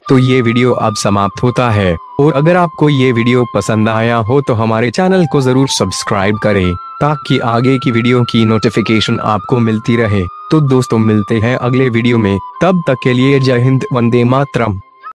तो ये वीडियो अब समाप्त होता है। और अगर आपको ये वीडियो पसंद आया हो तो हमारे चैनल को जरूर सब्सक्राइब करें, ताकि आगे की वीडियो की नोटिफिकेशन आपको मिलती रहे। तो दोस्तों, मिलते हैं अगले वीडियो में, तब तक के लिए जय हिंद, वंदे मातरम।